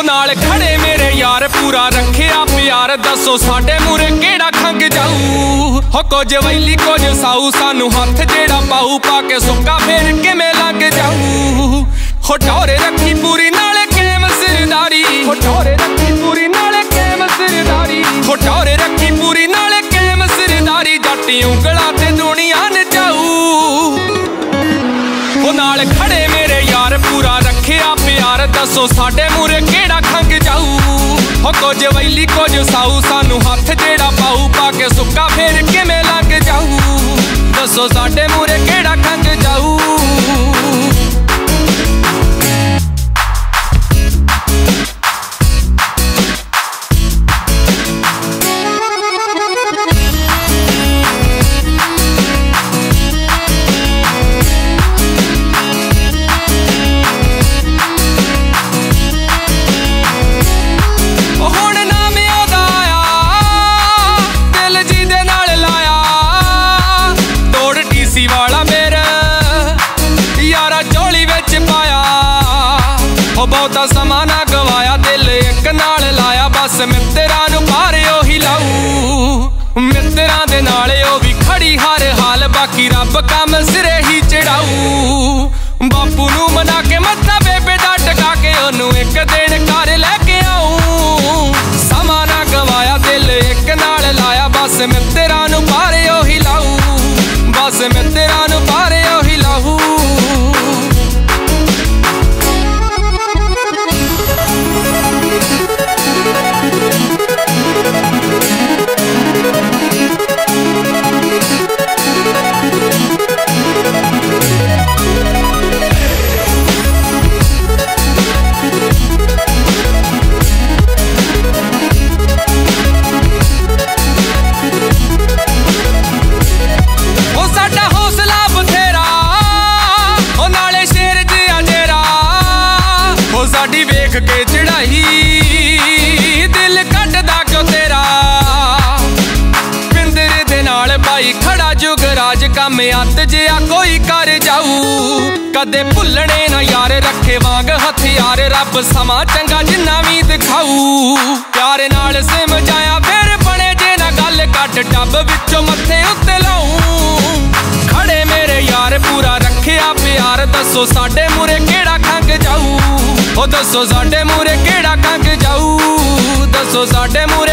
नाल खड़े मेरे यार पूरा रखिया प्यार। दसो साडे मूरे केड़ा खंग जाऊ हो कुछ वैली कुछ साऊ सानू हथ जेड़ा पाऊ पाके सुक्का फेर किवें लग जाऊ हो टौरे रखी पूरी नाले कैम सिरदारी हो टौरे रखी पूरी नाले कैम सिरदारी हो टौरे रखी पूरी नाले कैम सिरदारी जट्टी उंगला ते दुनिया नचाऊ हो नाल खड़े मेरे यार पूरा रखिया प्यार। दसो साडे मूरे केड़ा खंग जाऊ हो कुछ वैली कुछ साऊ सानू हथ जेड़ा पाऊ पाके सुक्का फेर किवें लग जाऊ। दसो साडे मूरे केड़ा खंग जाऊ। बहुता समा ना गवाया दिल एक नाल लाया बस मित्रा नू पार ओही लाऊ मित्रा दे नाले ओ भी खड़ी हर हाल बाकी रब कम सिरे ही चढ़ाऊ। बापू नू मना के मत्था बेबे दा टका के ओनू एक दिन घर लेके आऊं। समा ना गवाया दिल एक नाल लाया बस मित्रा नू पार ओही लाऊ बस मित्रा नू पार ओही लाऊ। वेख के चढ़ाई दिल कटदा क्यों तेरा पिंदरे दे नाल भाई खड़ा जुगराज कम अत जिया कोई कर जाऊ। कदे भुलने ना यार रखे वांग हथियार रब समा चंगा जिन्ना भी दिखाऊ। प्यार नाल सिम जाया फिर बने जे ना गल कट टब विचों मथे उत्ते लाऊं। खड़े मेरे यार पूरा रखिया प्यार। दसो साडे मूरे केड़ा खंग जाऊ ओ दसो साडे मूरे केड़ा खंग जाऊ। दसो साडे मूरे